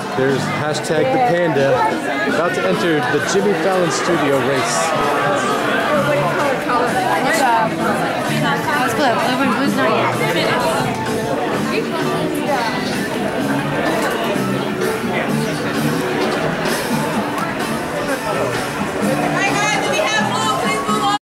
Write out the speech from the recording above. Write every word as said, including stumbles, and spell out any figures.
There's hashtag the panda about to enter the Jimmy Fallon studio race. It's blue. Blue's not yet.